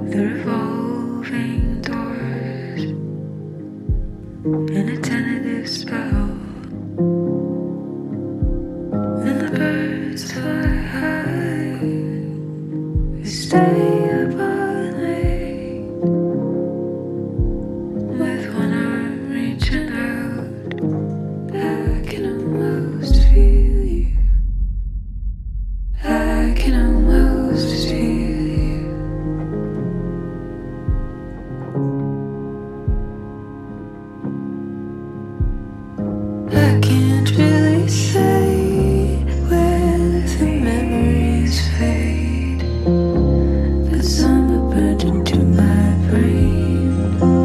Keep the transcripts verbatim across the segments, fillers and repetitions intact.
the revolving doors in a tentative spell, and the birds fly high, we stay up all night, with one arm reaching out. I can almost feel you, I can almost feel you. I can't really say where the memories fade, but some are burned into my brain.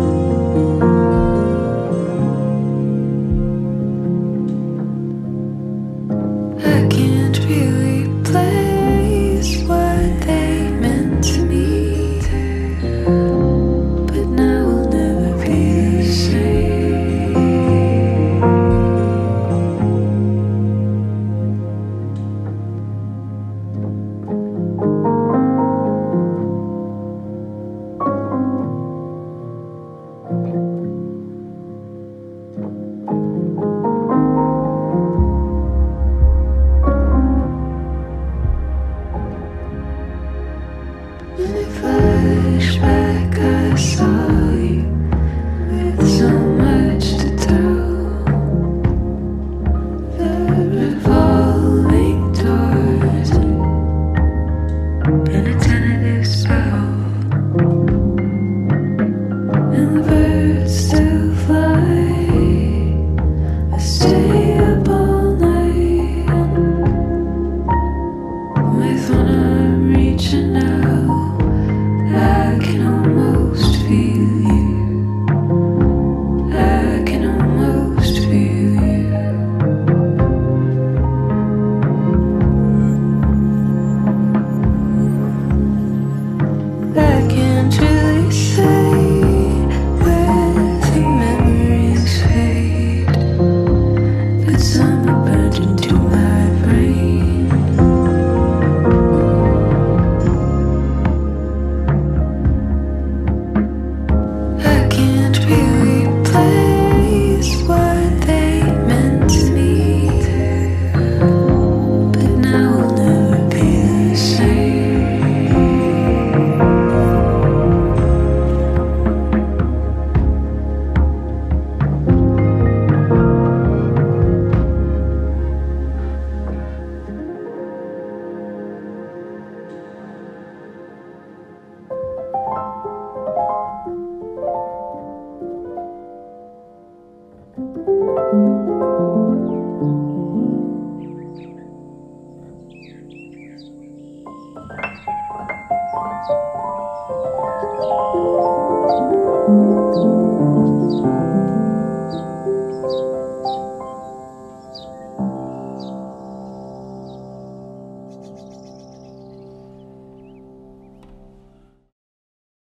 I can't really place what they meant to me, but now we'll never be the same. In a flashback, I saw you with so much to tell. The revolving doors in a tentative spell, and the birds still fly. I stay up all night, with one arm reaching out. I can almost feel you, I can almost feel you. I can't really say where the memories fade, but some are burned into my brain. I can't really place what they meant to me, but now we'll never be the same.